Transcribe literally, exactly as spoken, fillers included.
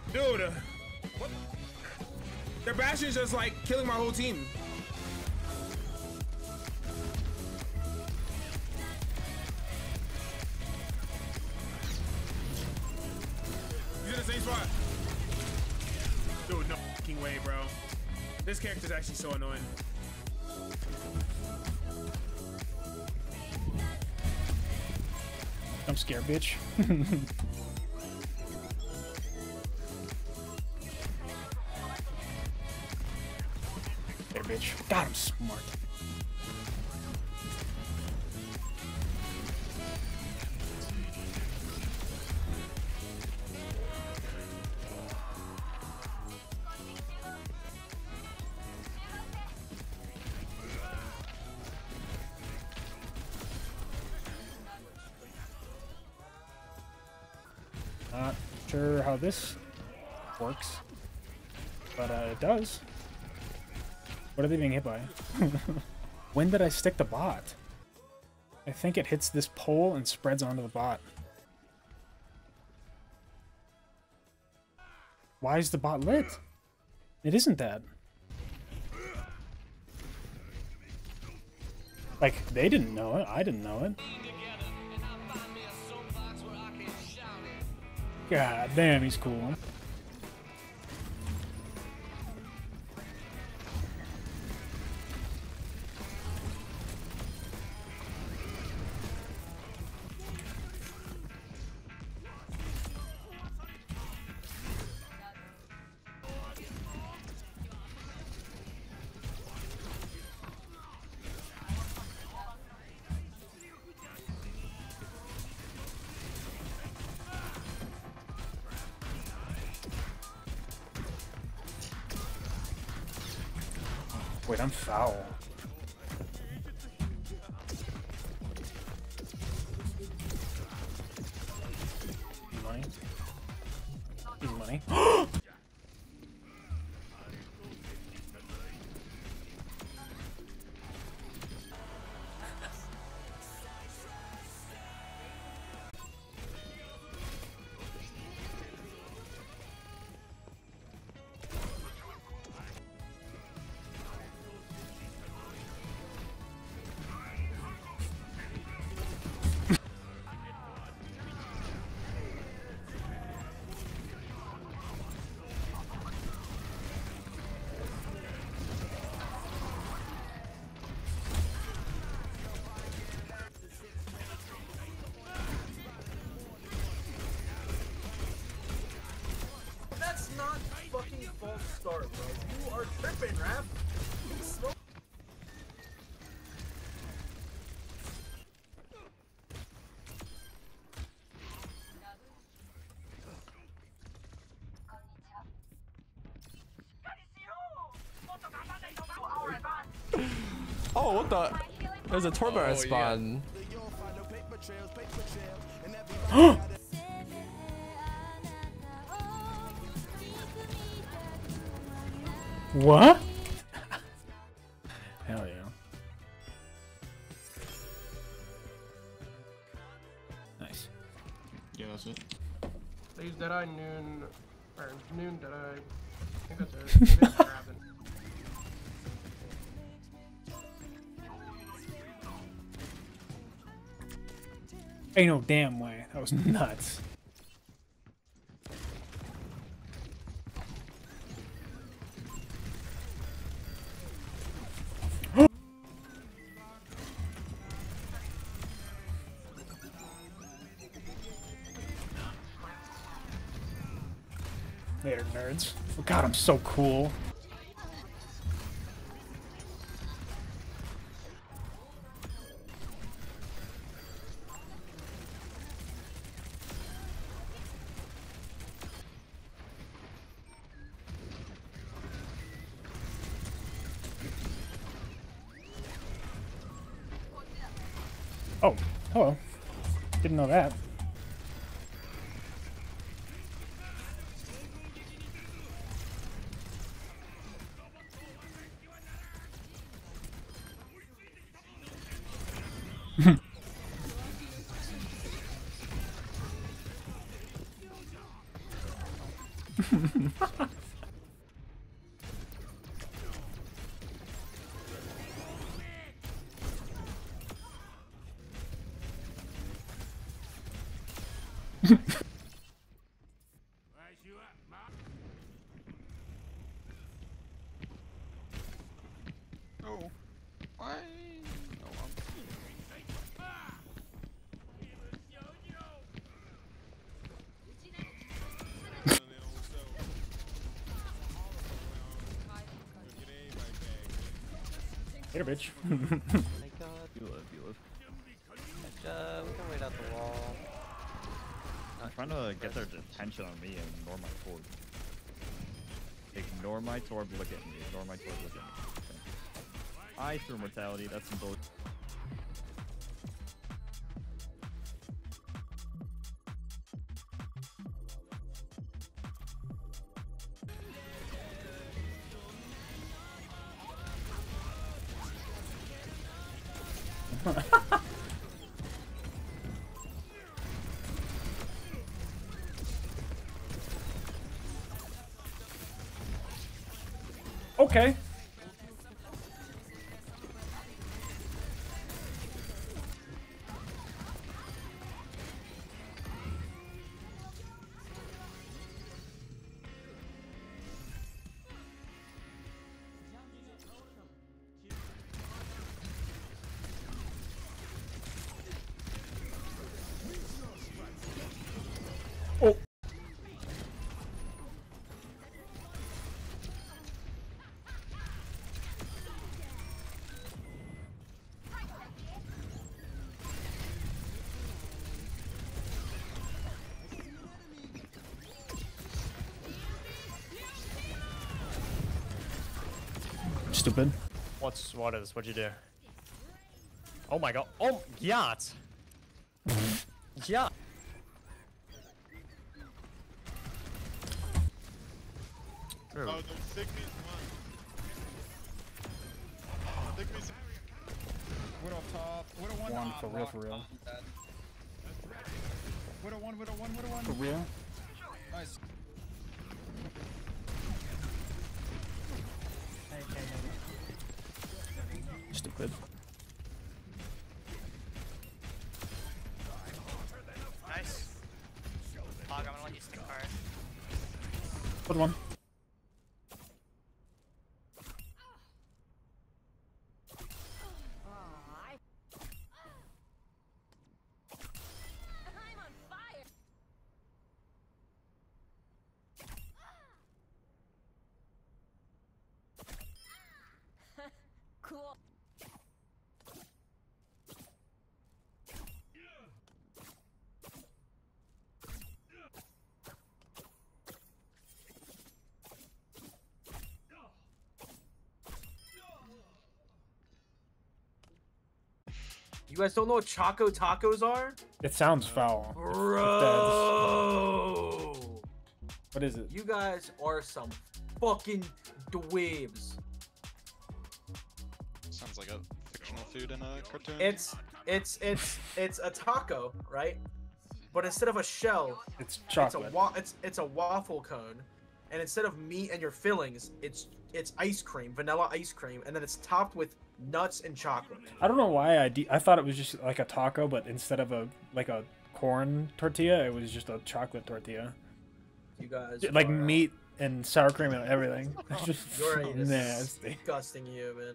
Dude, uh, what? Their Bastion's just like killing my whole team. He's in the same spot. Dude, no fucking way, bro. This character's actually so annoying. I'm scared, bitch. There, bitch. God, I'm smart. Not sure how this works, but uh, it does. What are they being hit by? When did I stick the bot? I think it hits this pole and spreads onto the bot. Why is the bot lit? It isn't that. Like, they didn't know it. I didn't know it. God damn, he's cool. Wait, I'm foul. Money. Easy money. That's not fucking false start, bro. You are tripping, Raph. Oh, what the? There's a turbo Oh, spawn. What? Hell yeah. Nice. Yeah, that's it. They use Deadeye noon, or noon Deadeye. I think that's it. Maybe it's grabbing. Ain't no damn way. That was nuts. Later, nerds. Oh god, I'm so cool. Oh, hello. Didn't know that. Oh. Why? No, I'm... Here, bitch. My god. You live, you live. Uh, we can wait out the wall. I'm trying to get their attention on me and ignore my torb. Ignore my torb, look at me. Ignore my torb, look at me. Okay. I threw mortality, that's some bullshit. Okay. Oh. Stupid. What's what is? What'd you do? Oh my god! Oh, yacht! Yacht! Oh, there's Signy's one. Signy's... Widow top. Widow one. One Ah, for real, block. for real. Widow one, widow one, widow one. For real? Nice. Stupid. Nice. Hog, I'm gonna let you skip first. Good one. I'm on fire. Cool. You guys don't know what Choco Tacos are? It sounds foul. Bro! What is it? You guys are some fucking dweebs. Sounds like a fictional food in a cartoon. It's it's it's it's a taco, right? But instead of a shell, It's it's a chocolate. wa it's it's a waffle cone, and instead of meat and your fillings, it's it's ice cream, vanilla ice cream, and then it's topped with nuts and chocolate. I don't know why I de I thought it was just like a taco, but instead of a like a corn tortilla, it was just a chocolate tortilla. You guys Like are, uh, meat and sour cream and everything. It's just You're so a nasty. disgusting human.